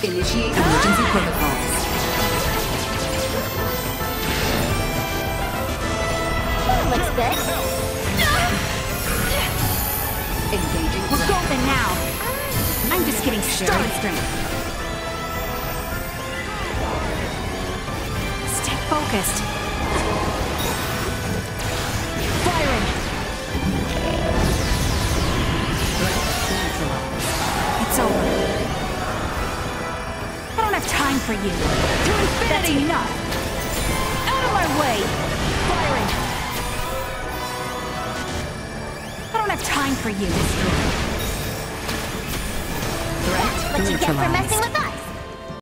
Initiate emergency protocols. That looks good. Engaging. We're golden now. I'm just getting started. Stay focused. Firing. It's over. I don't have time for you. To infinity! That's enough! Out of my way! Firing! I don't have time for you. That's what you get for messing with us.